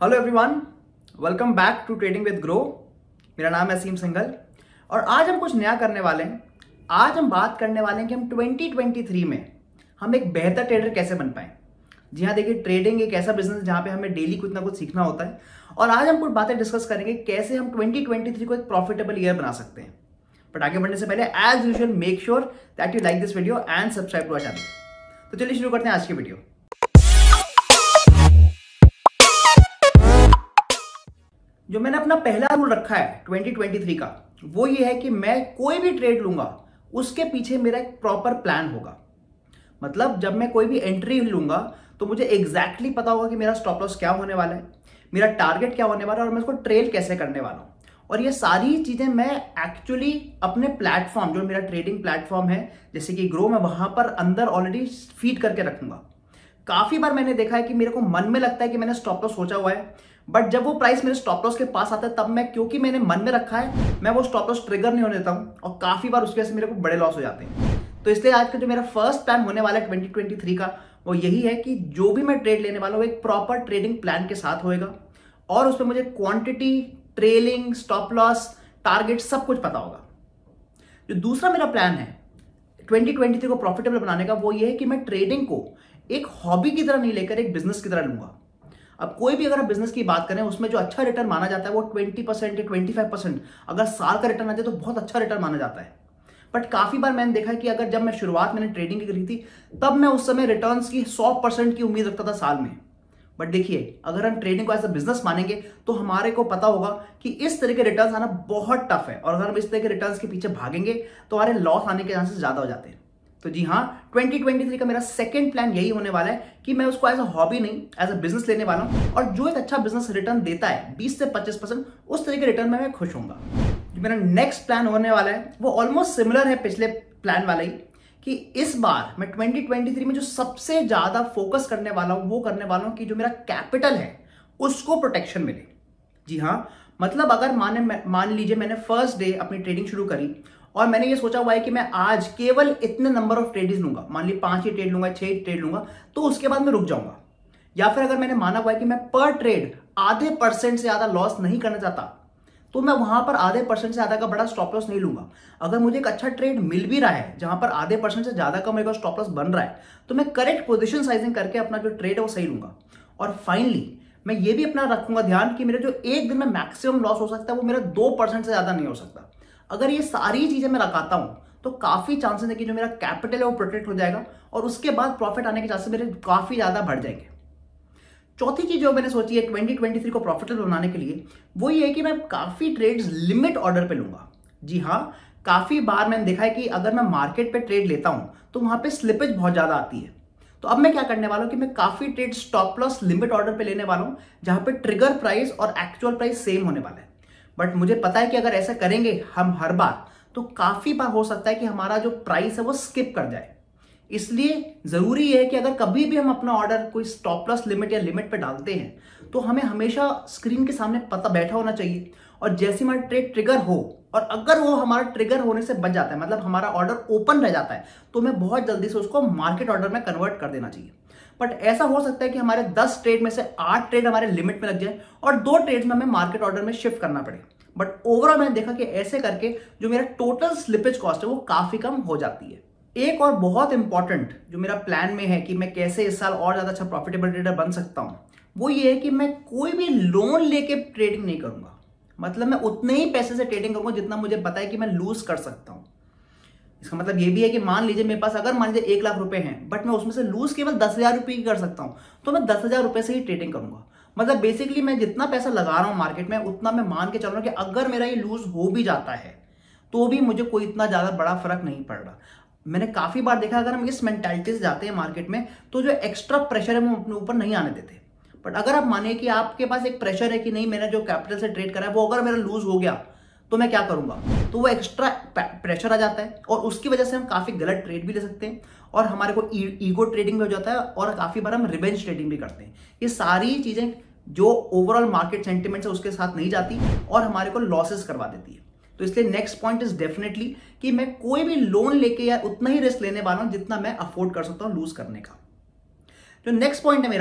Hello everyone, welcome back to trading with Groww. मेरा नाम है असीम सिंघल और आज हम कुछ नया करने वाले हैं। आज हम बात करने वाले हैं कि हम 2023 में हम एक बेहतर ट्रेडर कैसे बन पाए। जी हाँ, देखिए, ट्रेडिंग एक ऐसा बिजनेस है जहाँ पे हमें डेली कुछ ना कुछ सीखना होता है और आज हम कुछ बातें डिस्कस करेंगे कैसे हम 2023 को एक प्रॉफिटेबल ईयर बना सकते हैं। बट आगे बढ़ने से पहले as usual make sure that you like this video and subscribe to our channel. तो चलिए शुरू करते हैं आज की वीडियो। जो मैंने अपना पहला रूल रखा है 2023 का, वो ये है कि मैं कोई भी ट्रेड लूंगा उसके पीछे मेरा एक प्रॉपर प्लान होगा। मतलब जब मैं कोई भी एंट्री लूंगा तो मुझे एग्जैक्टली पता होगा कि मेरा स्टॉप लॉस क्या होने वाला है, मेरा टारगेट क्या होने वाला है और मैं उसको ट्रेल कैसे करने वाला हूं। और ये सारी चीजें मैं एक्चुअली अपने प्लेटफॉर्म, जो मेरा ट्रेडिंग प्लेटफॉर्म है जैसे कि ग्रो, मैं वहां पर अंदर ऑलरेडी फीड करके रखूंगा। काफी बार मैंने देखा है कि मेरे को मन में लगता है कि मैंने स्टॉप लॉस सोचा हुआ है, बट जब वो प्राइस मेरे स्टॉप लॉस के पास आता है तब मैं, क्योंकि मैंने मन में रखा है, मैं वो स्टॉप लॉस ट्रिगर नहीं होने देता हूं और काफी बार उसकी वजह से मेरे को बड़े लॉस हो जाते हैं। तो इसलिए आज का जो मेरा फर्स्ट प्लान होने वाला है 2023 का, वो यही है कि जो भी मैं ट्रेड लेने वाला हूं एक प्रॉपर ट्रेडिंग प्लान के साथ होएगा और उसमें मुझे quantity, trailing, stop loss, target सब कुछ पता होगा। जो दूसरा मेरा प्लान है 2023 को प्रॉफिटेबल बनाने का, वो ये है कि मैं ट्रेडिंग को एक हॉबी की तरह नहीं लेकर एक बिजनेस की तरह लूंगा। अब कोई भी अगर आप बिजनेस की बात करें, उसमें जो अच्छा रिटर्न माना जाता है वो 20% या 25%, अगर साल का रिटर्न आ जाए तो बहुत अच्छा रिटर्न माना जाता है। बट काफी बार मैंने देखा कि अगर जब मैं शुरुआत मैंने ट्रेडिंग की करी थी तब मैं उस समय रिटर्न्स की 100% की उम्मीद रखता था साल में। बट देखिए, अगर हम ट्रेडिंग को एज अ बिजनेस मानेंगे तो हमारे को पता होगा कि इस तरह के रिटर्न्स आना बहुत टफ है और अगर हम इस तरह के रिटर्न्स के पीछे भागेंगे तो हमारे लॉस आने के चांसेस ज्यादा हो जाते हैं। तो जी हाँ, 2023 का मेरा सेकंड प्लान यही होने वाला है कि मैं उसको एज अ हॉबी नहीं, एज अ बिजनेस लेने वाला हूं और जो एक अच्छा बिजनेस रिटर्न देता है 20 से 25%, उस तरह के रिटर्न में मैं खुश होऊंगा। जो मेरा नेक्स्ट प्लान होने वाला है वो ऑलमोस्ट सिमिलर है पिछले प्लान वाला ही, कि इस बार मैं 2023 में जो सबसे ज्यादा फोकस करने वाला हूं वो करने वाला हूं कि जो मेरा कैपिटल है उसको प्रोटेक्शन मिले। जी हाँ, मतलब अगर मान लीजिए मैंने फर्स्ट डे अपनी ट्रेडिंग शुरू करी और मैंने ये सोचा हुआ है कि मैं आज केवल इतने नंबर ऑफ ट्रेड्स लूंगा, मान ली 5 ही ट्रेड लूंगा, 6 ट्रेड लूंगा, तो उसके बाद मैं रुक जाऊंगा। या फिर अगर मैंने माना हुआ है कि मैं पर ट्रेड आधे % से ज्यादा लॉस नहीं करना चाहता, तो मैं वहां पर आधे % से ज्यादा का बड़ा स्टॉप लॉस नहीं लूंगा। अगर मुझे एक अच्छा ट्रेड मिल भी रहा है जहां पर आधे % से ज्यादा का मेरे को स्टॉप लॉस बन रहा है, तो मैं करेक्ट पोजीशन साइजिंग करके अपना जो ट्रेड है वो सही लूंगा। और फाइनली मैं ये भी अपना रखूंगा ध्यान कि मेरा जो एक दिन में मैक्सिमम लॉस हो सकता है वो मेरा 2% से ज्यादा नहीं हो सकता। अगर ये सारी चीजें मैं लगाता हूं तो काफी चांसेस है कि जो मेरा कैपिटल है वो प्रोटेक्ट हो जाएगा और उसके बाद प्रॉफिट आने के चांसेस मेरे काफी ज्यादा बढ़ जाएंगे। चौथी चीज जो मैंने सोची है 2023 को प्रॉफिटेबल बनाने के लिए, वो ये है कि मैं काफी ट्रेड्स लिमिट ऑर्डर पे लूंगा। जी हाँ, काफी बार मैंने देखा है कि अगर मैं मार्केट पे ट्रेड लेता हूं तो वहां पे स्लिपेज बहुत ज्यादा आती है। तो अब मैं क्या करने वाला हूं कि मैं काफी trade stop loss limit order पे लेने वाला हूं जहां पे ट्रिगर प्राइस और एक्चुअल प्राइस सेम होने वाला है। बट मुझे पता है कि अगर ऐसा करेंगे हम हर बार, तो काफी बार हो सकता है कि हमारा जो प्राइस है वो स्किप कर जाए। इसलिए जरूरी है कि अगर कभी भी हम अपना ऑर्डर कोई स्टॉप लॉस लिमिट या लिमिट पे डालते हैं तो हमें हमेशा स्क्रीन के सामने पता बैठा होना चाहिए और जैसे हमारा ट्रेड ट्रिगर हो, और अगर वो हमारा ट्रिगर होने से बच जाता है, मतलब हमारा ऑर्डर ओपन रह जाता है, तो हमें बहुत जल्दी से उसको मार्केट ऑर्डर में कन्वर्ट कर देना चाहिए। बट ऐसा हो सकता है कि हमारे 10 ट्रेड में से 8 ट्रेड हमारे लिमिट में लग जाए और 2 ट्रेड में हमें मार्केट ऑर्डर में शिफ्ट करना पड़े। बट ओवरऑल मैंने देखा कि ऐसे करके जो मेरा टोटल स्लिपेज कॉस्ट है वो काफी कम हो जाती है। एक और बहुत इंपॉर्टेंट जो मेरा प्लान में है कि मैं कैसे इस साल और ज्यादा अच्छा प्रॉफिटेबल ट्रेडर बन सकता हूं, वो ये है कि मैं कोई भी लोन लेके ट्रेडिंग नहीं करूंगा। मतलब मैं उतने ही पैसे से ट्रेडिंग करूंगा जितना मुझे पता है कि मैं लूज कर सकता हूं। इसका मतलब ये भी है कि मान लीजिए मेरे पास अगर मान लीजिए 1 लाख रुपए हैं बट मैं उसमें से लूज केवल 10,000 रुपए की कर सकता हूं, तो मैं 10,000 रुपए से ही ट्रेडिंग करूंगा। मतलब बेसिकली मैं जितना पैसा लगा रहा हूं मार्केट में उतना मैं मान के चल रहा हूं कि अगर मेरा ये लूज हो भी जाता है तो भी मुझे कोई इतना ज्यादा बड़ा फर्क नहीं पड़ रहा। मैंने काफी बार देखा अगर हम इस मेंटालिटी से जाते हैं मार्केट में तो जो एक्स्ट्रा प्रेशर है वो अपने ऊपर नहीं आने देते। बट अगर आप माने कि आपके पास एक प्रेशर है कि नहीं, मेरा जो कैपिटल से ट्रेड करा है वो अगर मेरा लूज हो गया तो मैं क्या करूंगा, तो वो एक्स्ट्रा प्रेशर आ जाता है और उसकी वजह से हम काफी गलत ट्रेड भी ले सकते हैं और हमारे को ईगो ट्रेडिंग भी हो जाता है और काफी बार हम रिवेंज ट्रेडिंग भी करते हैं। ये सारी चीजें जो ओवरऑल मार्केट सेंटिमेंट है उसके साथ नहीं जाती और हमारे को लॉसेस करवा देती है। तो इसलिए नेक्स्ट पॉइंट इज डेफिनेटली कि मैं कोई भी लोन लेके या उतना ही रिस्क लेने वाला हूं जितना मैं अफोर्ड कर सकता हूं लूज करने का। जो नेक्स्ट पॉइंट है मेरा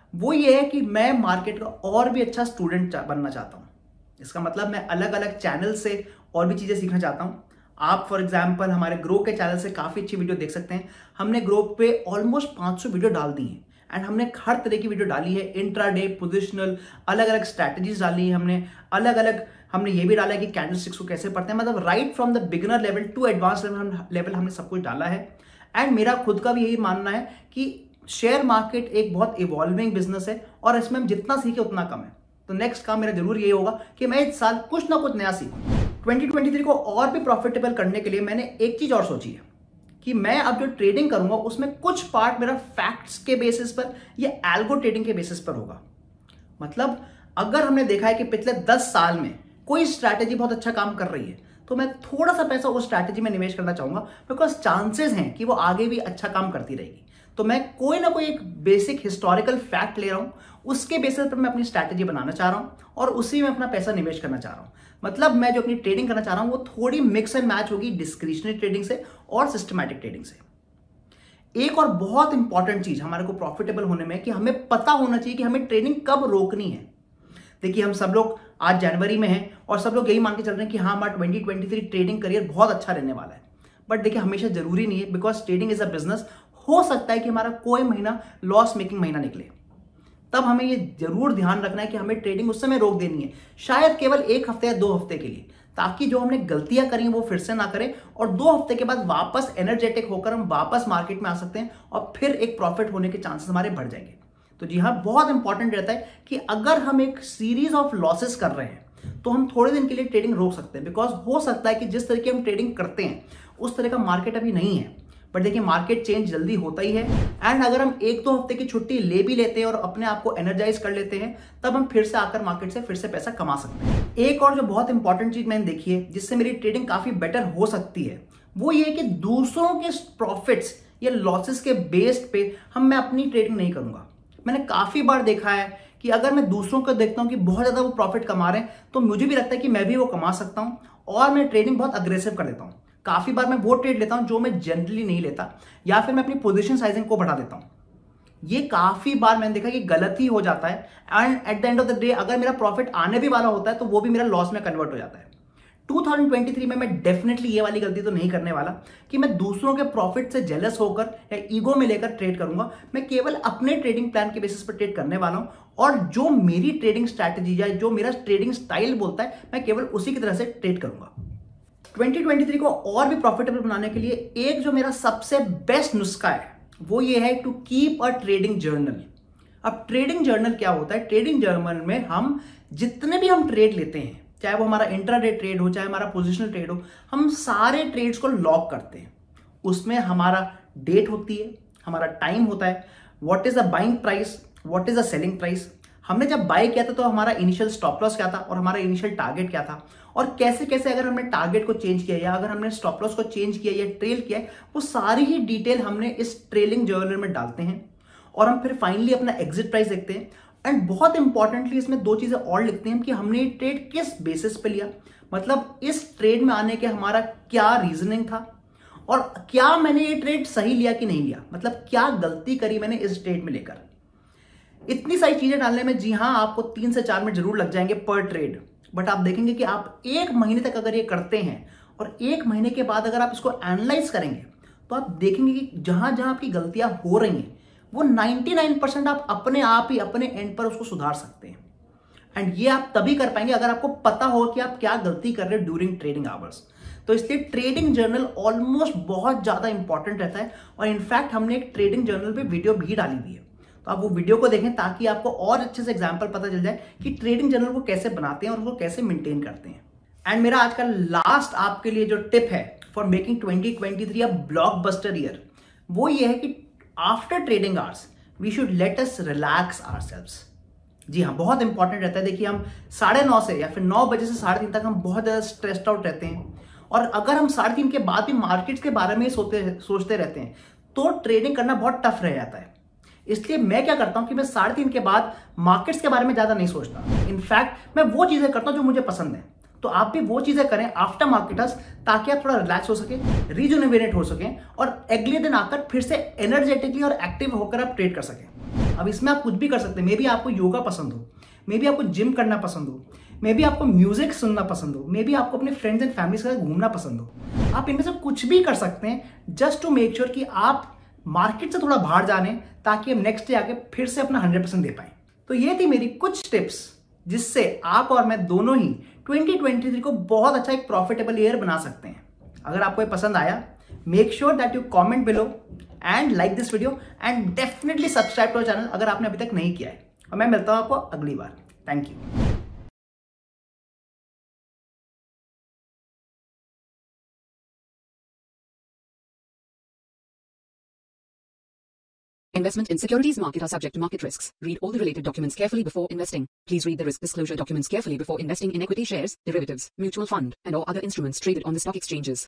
वो ये है कि मैं मार्केट का और भी अच्छा स्टूडेंट बनना चाहता हूँ। इसका मतलब मैं अलग अलग चैनल से और भी चीज़ें सीखना चाहता हूँ। आप फॉर एग्जांपल हमारे ग्रो के चैनल से काफ़ी अच्छी वीडियो देख सकते हैं। हमने ग्रो पे ऑलमोस्ट 500 वीडियो डाल दी हैं एंड हमने हर तरह की वीडियो डाली है, इंट्राडे, पोजिशनल, अलग अलग स्ट्रैटेजीज डाली है हमने, अलग अलग हमने ये भी डाला है कि कैंडलस्टिक्स को कैसे पढ़ते हैं, मतलब right from the beginner level to advance level हमने सब कुछ डाला है। एंड मेरा खुद का भी यही मानना है कि शेयर मार्केट एक बहुत इवॉल्विंग बिजनेस है और इसमें हम जितना सीखे उतना कम है। तो नेक्स्ट काम मेरा जरूर ये होगा कि मैं इस साल कुछ ना कुछ नया सीखूं। 2023 को और भी प्रॉफिटेबल करने के लिए मैंने एक चीज और सोची है कि मैं अब जो ट्रेडिंग करूंगा उसमें कुछ पार्ट मेरा फैक्ट्स के बेसिस पर या एल्गो ट्रेडिंग के बेसिस पर होगा। मतलब अगर हमने देखा है कि पिछले 10 साल में कोई स्ट्रैटेजी बहुत अच्छा काम कर रही है तो मैं थोड़ा सा पैसा उस स्ट्रैटेजी में निवेश करना चाहूंगा, बिकॉज चांसेस हैं कि वो आगे भी अच्छा काम करती रहेगी। तो मैं कोई ना कोई एक बेसिक हिस्टोरिकल फैक्ट ले रहा हूं, उसके बेसिस पर मैं अपनी स्ट्रैटेजी बनाना चाह रहा हूं और उसी में अपना पैसा निवेश करना चाह रहा हूं। मतलब मैं जो अपनी ट्रेडिंग करना चाह रहा हूं वो थोड़ी मिक्स एंड मैच होगी डिस्क्रिशनरी ट्रेडिंग से और सिस्टमैटिक ट्रेडिंग से। एक और बहुत इंपॉर्टेंट चीज हमारे को प्रॉफिटेबल होने में कि हमें पता होना चाहिए कि हमें ट्रेडिंग कब रोकनी है। देखिए हम सब लोग आज जनवरी में हैं और सब लोग यही मान के चल रहे हैं कि हाँ हमारा 2023 ट्रेडिंग करियर बहुत अच्छा रहने वाला है। बट देखिए हमेशा जरूरी नहीं है, because trading is a business. हो सकता है कि हमारा कोई महीना लॉस मेकिंग महीना निकले, तब हमें ये जरूर ध्यान रखना है कि हमें ट्रेडिंग उस समय रोक देनी है, शायद केवल 1 हफ्ते या 2 हफ्ते के लिए, ताकि जो हमने गलतियां करी वो फिर से ना करें और 2 हफ्ते के बाद वापस एनर्जेटिक होकर हम वापस मार्केट में आ सकते हैं और फिर एक प्रॉफिट होने के चांसेस हमारे बढ़ जाएंगे। तो जी हाँ, बहुत इंपॉर्टेंट रहता है कि अगर हम एक सीरीज ऑफ लॉसेस कर रहे हैं तो हम थोड़े दिन के लिए ट्रेडिंग रोक सकते हैं, बिकॉज हो सकता है कि जिस तरीके हम ट्रेडिंग करते हैं उस तरह का मार्केट अभी नहीं है। बट देखिए मार्केट चेंज जल्दी होता ही है एंड अगर हम 1-2 हफ्ते की छुट्टी ले भी लेते हैं और अपने आप को एनर्जाइज कर लेते हैं, तब हम फिर से आकर मार्केट से फिर से पैसा कमा सकते हैं। एक और जो बहुत इंपॉर्टेंट चीज मैंने देखी है जिससे मेरी ट्रेडिंग काफी बेटर हो सकती है, वो ये कि दूसरों के प्रॉफिट्स या लॉसेस के बेस्ड पे मैं अपनी ट्रेडिंग नहीं करूंगा। मैंने काफी बार देखा है कि अगर मैं दूसरों को देखता हूं कि बहुत ज्यादा वो प्रॉफिट कमा रहे हैं तो मुझे भी लगता है कि मैं भी वो कमा सकता हूं और मैं ट्रेडिंग बहुत अग्रेसिव कर देता हूं। काफी बार मैं वो ट्रेड लेता हूं जो मैं जनरली नहीं लेता, या फिर मैं अपनी पोजीशन साइजिंग को बढ़ा देता हूं। ये काफी बार मैंने देखा कि गलत ही हो जाता है and at the end of the day अगर मेरा प्रॉफिट आने भी वाला होता है तो वो भी मेरा लॉस में कन्वर्ट हो जाता है। 2023 में मैं डेफिनेटली ये वाली गलती तो नहीं करने वाला कि मैं दूसरों के प्रॉफिट से जेलस होकर या ईगो में लेकर ट्रेड करूंगा। मैं केवल अपने ट्रेडिंग प्लान के बेसिस पर ट्रेड करने वाला हूं और जो मेरी ट्रेडिंग स्ट्रैटेजी या जो मेरा ट्रेडिंग स्टाइल बोलता है मैं केवल उसी की तरह से ट्रेड करूंगा। 2023 को और भी प्रॉफिटेबल बनाने के लिए एक जो मेरा सबसे बेस्ट नुस्खा है वो ये है to keep a trading journal. अब ट्रेडिंग जर्नल क्या होता है? ट्रेडिंग जर्नल में हम जितने भी हम ट्रेड लेते हैं, चाहे वो हमारा इंट्राडे ट्रेड हो, चाहे हमारा पोजिशनल ट्रेड हो, हम सारे ट्रेड्स को लॉग करते हैं। उसमें हमारा डेट होती है, हमारा टाइम होता है, what is the buying price, what is the selling price, हमने जब बाय किया था तो हमारा इनिशियल स्टॉप लॉस क्या था और हमारा इनिशियल टारगेट क्या था, और कैसे कैसे अगर हमने टारगेट को चेंज किया या अगर हमने स्टॉप लॉस को चेंज किया या ट्रेल किया, वो सारी ही डिटेल हमने इस ट्रेलिंग जर्नल में डालते हैं और हम फिर फाइनली अपना एग्जिट प्राइस देखते हैं। एंड बहुत इंपॉर्टेंटली इसमें 2 चीजें और लिखते हैं कि हमने ये ट्रेड किस बेसिस पे लिया, मतलब इस ट्रेड में आने के हमारा क्या रीजनिंग था और क्या मैंने ये ट्रेड सही लिया कि नहीं लिया, मतलब क्या गलती करी मैंने इस ट्रेड में लेकर। इतनी सारी चीजें डालने में जी हाँ आपको 3 से 4 मिनट जरूर लग जाएंगे पर ट्रेड, बट आप देखेंगे कि आप 1 महीने तक अगर ये करते हैं और 1 महीने के बाद अगर आप इसको एनालाइज करेंगे तो आप देखेंगे कि जहां जहां आपकी गलतियां हो रही हैं वो 99% आप अपने आप ही अपने एंड पर उसको सुधार सकते हैं। एंड ये आप तभी कर पाएंगे अगर आपको पता हो कि आप क्या गलती कर रहे हो ड्यूरिंग ट्रेडिंग आवर्स। तो इसलिए ट्रेडिंग जर्नल ऑलमोस्ट बहुत ज्यादा इंपॉर्टेंट रहता है और इनफैक्ट हमने एक ट्रेडिंग जर्नल पे वीडियो भी डाली हुई है, तो आप वो वीडियो को देखें ताकि आपको और अच्छे से एग्जांपल पता चल जाए कि ट्रेडिंग जर्नल को कैसे बनाते हैं और उसको कैसे मेंटेन करते हैं। एंड मेरा आज का लास्ट आपके लिए जो टिप है for making 2023 a blockbuster year, वो ये है कि after trading hours we should let us relax ourselves. जी हाँ, बहुत इंपॉर्टेंट रहता है। देखिए हम 9:30 से या फिर 9 बजे से 3:30 तक हम बहुत ज्यादा स्ट्रेस्ड आउट रहते हैं और अगर हम 3:30 के बाद भी मार्केट्स के बारे में सोचते रहते हैं तो ट्रेडिंग करना बहुत टफ रह जाता है। इसलिए मैं क्या करता हूं कि मैं 3:30 के बाद मार्केट्स के बारे में ज्यादा नहीं सोचता। इनफैक्ट मैं वो चीजें करता हूं जो मुझे पसंद है। तो आप भी वो चीजें करें आफ्टर मार्केटर्स ताकि आप थोड़ा रिलैक्स हो सके, रिजुनेट हो सके और अगले दिन आकर फिर से एनर्जेटिकली और एक्टिव होकर आप ट्रेड कर सकें। अब इसमें आप कुछ भी कर सकते हैं। मे बी आपको योगा पसंद हो, मे बी आपको जिम करना पसंद हो, मे बी आपको म्यूजिक सुनना पसंद हो, मे बी आपको अपने फ्रेंड्स एंड फैमिली के साथ घूमना पसंद हो। आप इनमें से कुछ भी कर सकते हैं जस्ट टू मेक श्योर कि आप मार्केट से थोड़ा बाहर जाने, ताकि हम नेक्स्ट डे आके फिर से अपना 100% दे पाए। तो ये थी मेरी कुछ टिप्स जिससे आप और मैं दोनों ही 2023 को बहुत अच्छा एक प्रॉफिटेबल ईयर बना सकते हैं। अगर आपको ये पसंद आया, make sure that you comment below and like this video and definitely subscribe to channel अगर आपने अभी तक नहीं किया है। और मैं मिलता हूं आपको अगली बार। Thank you. Investment in securities market are subject to market risks. Read all the related documents carefully before investing. Please read the risk disclosure documents carefully before investing in equity shares, derivatives, mutual fund, and or other instruments traded on the stock exchanges.